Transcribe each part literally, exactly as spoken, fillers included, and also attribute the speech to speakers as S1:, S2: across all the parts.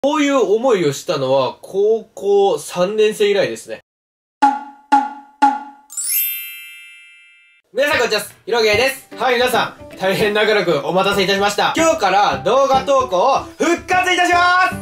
S1: こういう思いをしたのは高校さんねん生以来ですね。皆さんこんにちは、ひろげーです。はい、皆さん、大変長らくお待たせいたしました。今日から動画投稿を復活いたします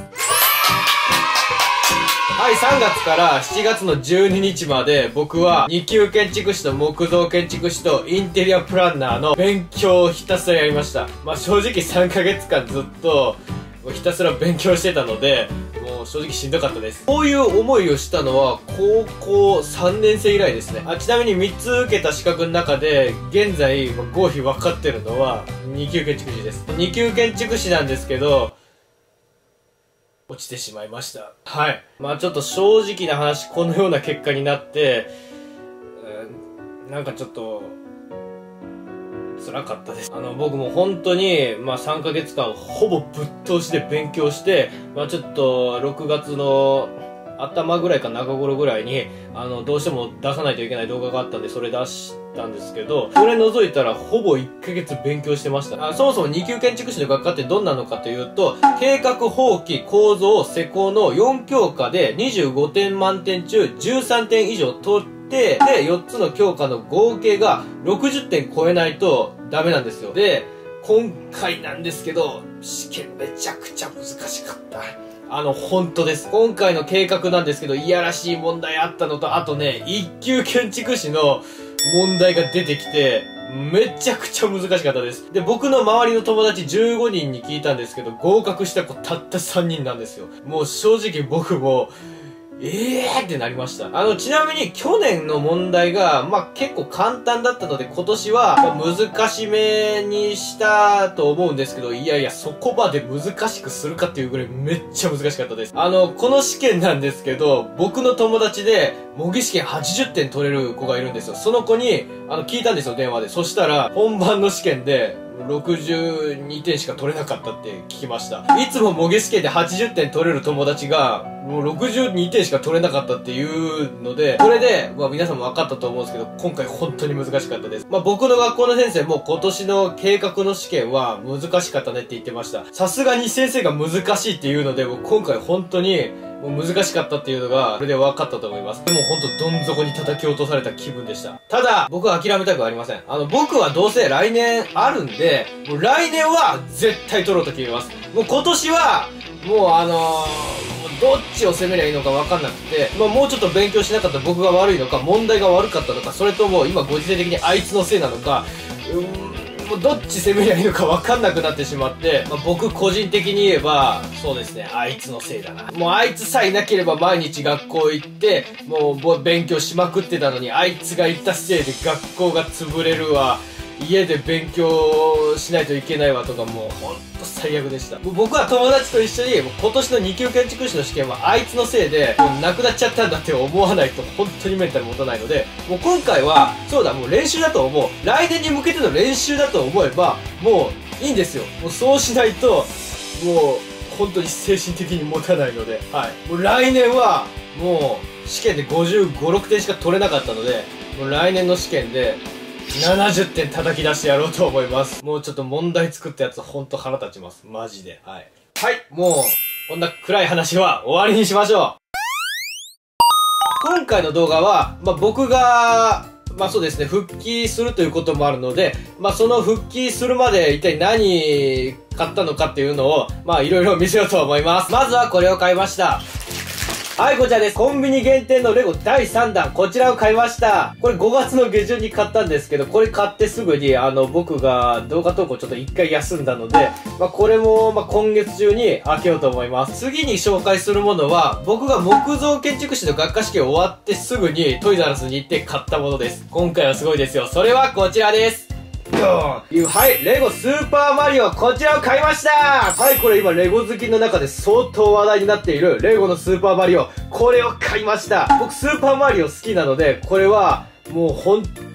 S1: はい、さんがつからしちがつのじゅうににちまで僕はに級建築士と木造建築士とインテリアプランナーの勉強をひたすらやりました。まあ正直さんかげつかんずっとひたすら勉強してたので、もう正直しんどかったです。こういう思いをしたのは高校さんねん生以来ですね。あ、ちなみにみっつ受けた資格の中で現在合否分かってるのはに級建築士です。に級建築士なんですけど落ちてしまいました。はい。まあちょっと正直な話、このような結果になって、うん、なんかちょっと辛かったです。あの、僕も本当に、まあさんかげつかんほぼぶっ通しで勉強して、まあちょっとろくがつの頭ぐらいか中頃ぐらいに、あの、どうしても出さないといけない動画があったんで、それ出したんですけど、それ除いたらほぼいっかげつ勉強してました。あ、そもそもに級建築士の学科ってどんなのかというと、計画、法規、構造、施工のよん教科でにじゅうごてん満点中じゅうさんてん以上取って、で、よっつの教科の合計がろくじゅってん超えないとダメなんですよ。で、今回なんですけど、試験めちゃくちゃ難しかった。あの、本当です。今回の計画なんですけど、いやらしい問題あったのと、あとね、いっ級建築士の問題が出てきて、めちゃくちゃ難しかったです。で、僕の周りの友達じゅうごにんに聞いたんですけど、合格した子たったさんにんなんですよ。もう正直僕も、ええーってなりました。あの、ちなみに去年の問題が、まあ、結構簡単だったので、今年は難しめにしたと思うんですけど、いやいや、そこまで難しくするかっていうぐらいめっちゃ難しかったです。あの、この試験なんですけど、僕の友達で、模擬試験はちじゅってん取れる子がいるんですよ。その子に、あの、聞いたんですよ、電話で。そしたら、本番の試験で、ろくじゅうにてんしか取れなかったって聞きました。いつも模擬試験ではちじゅってん取れる友達が、もうろくじゅうにてんしか取れなかったっていうので、それで、まあ皆さんも分かったと思うんですけど、今回本当に難しかったです。まあ僕の学校の先生も今年の計画の試験は難しかったねって言ってました。さすがに先生が難しいっていうので、僕今回本当に、もう難しかったっていうのが、これで分かったと思います。でもほんとどん底に叩き落とされた気分でした。ただ、僕は諦めたくありません。あの、僕はどうせ来年あるんで、もう来年は絶対取ろうと決めます。もう今年は、もうあのー、どっちを攻めりゃいいのか分かんなくて、まあもうちょっと勉強しなかった僕が悪いのか、問題が悪かったのか、それとも今ご時世的にあいつのせいなのか、うーん、もうどっち攻めりゃいいのか分かんなくなってしまって、まあ、僕個人的に言えば、そうですね、あいつのせいだな。もうあいつさえいなければ毎日学校行って、もう勉強しまくってたのに、あいつがいたせいで学校が潰れるわ。家で勉強しないといけないわとか、もうほんと最悪でした。もう僕は友達と一緒に、もう今年のに級建築士の試験はあいつのせいで、もうなくなっちゃったんだって思わないと本当にメンタル持たないので、もう今回は、そうだ、もう練習だと思う。来年に向けての練習だと思えば、もういいんですよ。もうそうしないと、もう本当に精神的に持たないので、はい。もう来年は、もう試験でごじゅうご、ろくてんしか取れなかったので、もう来年の試験で、ななじゅってん叩き出してやろうと思います。もうちょっと問題作ったやつほんと腹立ちます。マジで。はい。はい。もう、こんな暗い話は終わりにしましょう。今回の動画は、まあ、僕が、まあそうですね、復帰するということもあるので、まあその復帰するまで一体何買ったのかっていうのを、まあいろいろ見せようと思います。まずはこれを買いました。はい、こちらです。コンビニ限定のレゴだいさんだん。こちらを買いました。これごがつの下旬に買ったんですけど、これ買ってすぐに、あの、僕が動画投稿ちょっと一回休んだので、まあ、これも、まあ、今月中に開けようと思います。次に紹介するものは、僕が木造建築士の学科試験終わってすぐにトイザらスに行って買ったものです。今回はすごいですよ。それはこちらです。はい、レゴスーパーマリオ、こちらを買いました。はい、これ今レゴ好きの中で相当話題になっているレゴのスーパーマリオ、これを買いました。僕スーパーマリオ好きなので、これはもう本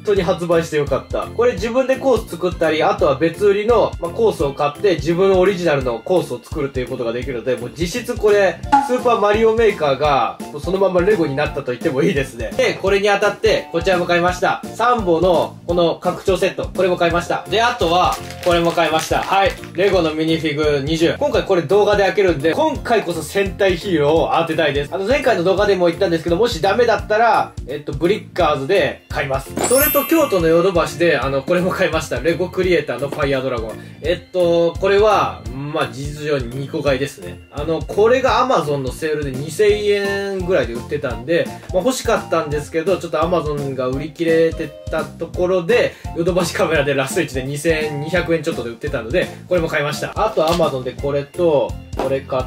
S1: 当に発売してよかった。これ自分でコース作ったり、あとは別売りの、まあ、コースを買って自分オリジナルのコースを作るということができるので、もう実質これ、スーパーマリオメーカーが、もうそのままレゴになったと言ってもいいですね。で、これにあたって、こちらも買いました。サンボの、この拡張セット、これも買いました。で、あとは、これも買いました。はい。レゴのミニフィグにじゅう。今回これ動画で開けるんで、今回こそ戦隊ヒーローを当てたいです。あの、前回の動画でも言ったんですけど、もしダメだったら、えっと、ブリッカーズで買います。それと京都のヨドバシで、あの、これも買いました。レゴクリエイターのファイヤードラゴン。えっと、これは、まあ、事実上ににこ買いですね。あの、これが Amazon のセールでにせんえんぐらいで売ってたんで、まあ、欲しかったんですけど、ちょっと Amazon が売り切れてたところで、ヨドバシカメラでラストいちでにせんにひゃくえんちょっとで売ってたので、これも買いました。あと Amazon でこれと、これ買って、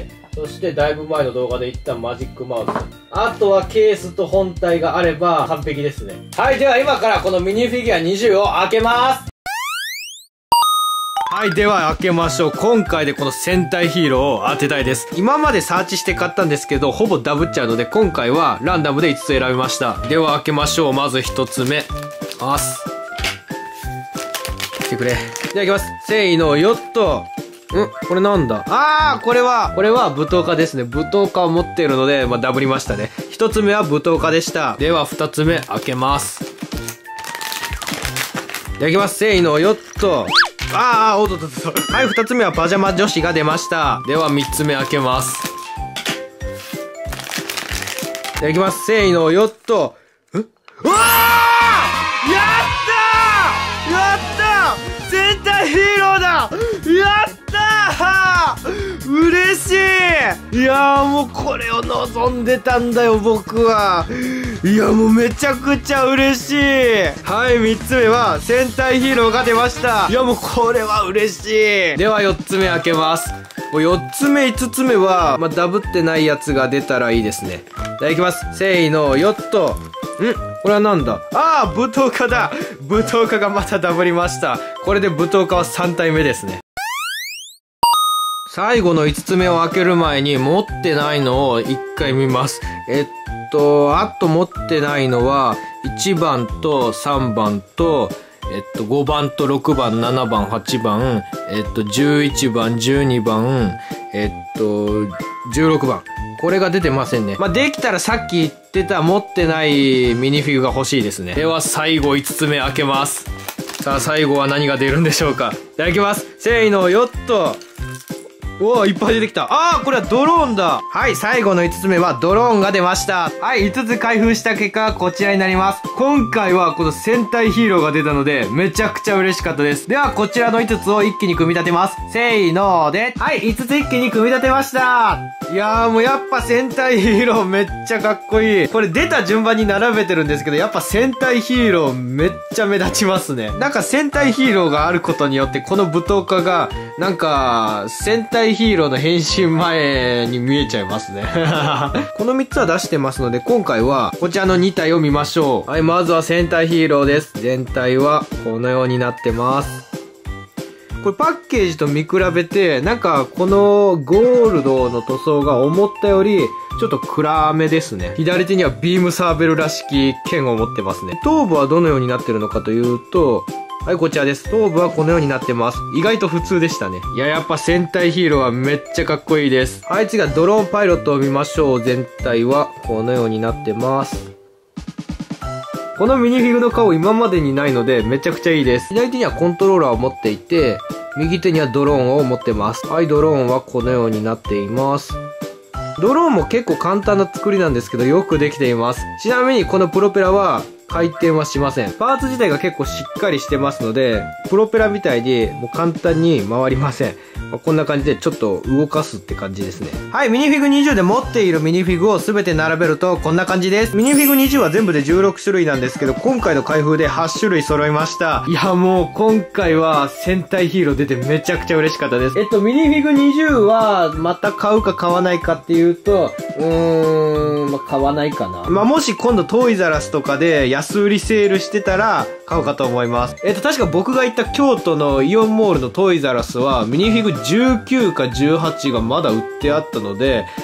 S1: そしてだいぶ前の動画で言ったマジックマウス。あとはケースと本体があれば完璧ですね。はい、では今からこのミニフィギュアにじゅうを開けます。はい、では開けましょう。今回でこの戦隊ヒーローを当てたいです。今までサーチして買ったんですけど、ほぼダブっちゃうので、今回はランダムでいつつ選びました。では開けましょう。まずひとつめ。あす。来てくれ。では開けます。せーの、よっと。んこれなんだあーこれは、これは舞踏家ですね。舞踏家を持っているので、まあ、ダブりましたね。一つ目は舞踏家でした。では二つ目開けます。いただきます。せーの、よっと。あーあー、おっとっとっと。はい、二つ目はパジャマ女子が出ました。では三つ目開けます。いただきます。せーの、よっと。えうわーやったーやったー戦隊ヒーローだやったー嬉しいいやーもうこれを望んでたんだよ僕はいやもうめちゃくちゃ嬉しいはい、みっつめは戦隊ヒーローが出ましたいやもうこれは嬉しいではよっつめ開けますよっつめいつつめは、まあ、ダブってないやつが出たらいいですねいただきますせーのよっとんこれはなんだああ舞踏家だ舞踏家がまたダブりましたこれで舞踏家はさん体目ですね最後のいつつめを開ける前に持ってないのをいっかい見ますえっとあと持ってないのはいちばんとさんばんとえっとごばんとろくばんななばんはちばんえっとじゅういちばんじゅうにばんえっとじゅうろくばんこれが出てませんね。まあ、できたらさっき言ってた持ってないミニフィグが欲しいですね。では最後いつつめ開けます。さあ最後は何が出るんでしょうか。いただきます。せーの、よっと。おお、いっぱい出てきた。ああ、これはドローンだ。はい、最後のいつつめはドローンが出ました。はい、いつつ開封した結果はこちらになります。今回はこの戦隊ヒーローが出たので、めちゃくちゃ嬉しかったです。では、こちらのいつつを一気に組み立てます。せーので、はい、いつつ一気に組み立てました。いやーもうやっぱ戦隊ヒーローめっちゃかっこいい。これ出た順番に並べてるんですけど、やっぱ戦隊ヒーローめっちゃ目立ちますね。なんか戦隊ヒーローがあることによって、この舞踏家が、なんか、戦隊ヒーローの変身前に見えちゃいますね。このみっつは出してますので、今回はこちらのに体を見ましょう。はい、まずは戦隊ヒーローです。全体はこのようになってます。これパッケージと見比べて、なんかこのゴールドの塗装が思ったよりちょっと暗めですね。左手にはビームサーベルらしき剣を持ってますね。頭部はどのようになってるのかというと、はい、こちらです。頭部はこのようになってます。意外と普通でしたね。いや、やっぱ戦隊ヒーローはめっちゃかっこいいです。はい、次はドローンパイロットを見ましょう。全体はこのようになってます。このミニフィグの顔今までにないのでめちゃくちゃいいです。左手にはコントローラーを持っていて、右手にはドローンを持ってます。はい、ドローンはこのようになっています。ドローンも結構簡単な作りなんですけど、よくできています。ちなみにこのプロペラは回転はしません。パーツ自体が結構しっかりしてますので、プロペラみたいにもう簡単に回りません。まあ、こんな感じでちょっと動かすって感じですね。はい、ミニフィグにじゅうで持っているミニフィグを全て並べるとこんな感じです。ミニフィグにじゅうは全部でじゅうろくしゅるいなんですけど、今回の開封ではちしゅるい揃いました。いや、もう今回は戦隊ヒーロー出てめちゃくちゃ嬉しかったです。えっと、ミニフィグにじゅうはまた買うか買わないかっていうと、うーん、まあ、買わないかな。まあ、もし今度トイザラスとかで安売りセールしてたら買うかと思います。えっと、確か僕が行った京都のイオンモールのトイザラスはミニフィグじゅうきゅうかじゅうはちがまだ売ってあったので、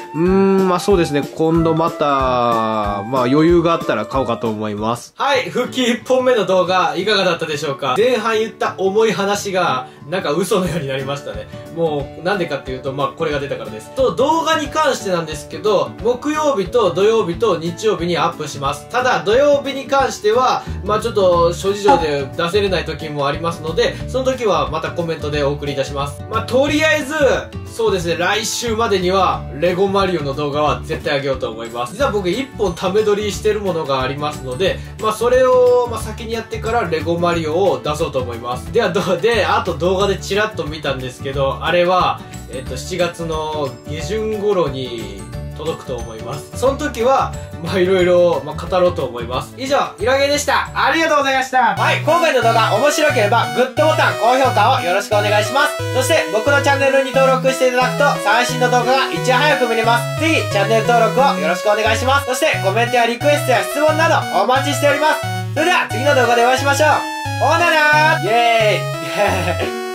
S2: うーん、まあそうですね。今度また、まあ余裕があったら買おうかと思います。
S1: はい、復帰いっぽんめの動画、いかがだったでしょうか？前半言った重い話が、なんか嘘のようになりましたね。もう、なんでかっていうと、まあこれが出たからです。と、動画に関してなんですけど、木曜日と土曜日と日曜日にアップします。ただ、土曜日に関しては、まあちょっと、諸事情で出せれない時もありますので、その時はまたコメントでお送りいたします。まあとりあえず、そうですね、来週までには、レゴマリオの動画は絶対あげようと思います。実は僕いっぽんため撮りしてるものがありますので、まあそれを、まあ先にやってからレゴマリオを出そうと思います。では、ど、で、あと動画でチラッと見たんですけど、あれは、えっと、しちがつの下旬頃に届くと思います。その時は、まあいろいろ、まあ語ろうと思います。以上、いらげでした。ありがとうございました。はい、今回の動画面白ければ、グッドボタン、高評価をよろしくお願いします。そして、僕のチャンネルに登録していただくと、最新の動画がいち早く見れます。ぜひ、チャンネル登録をよろしくお願いします。そして、コメントやリクエストや質問など、お待ちしております。それでは、次の動画でお会いしましょう。ほななーイェーイ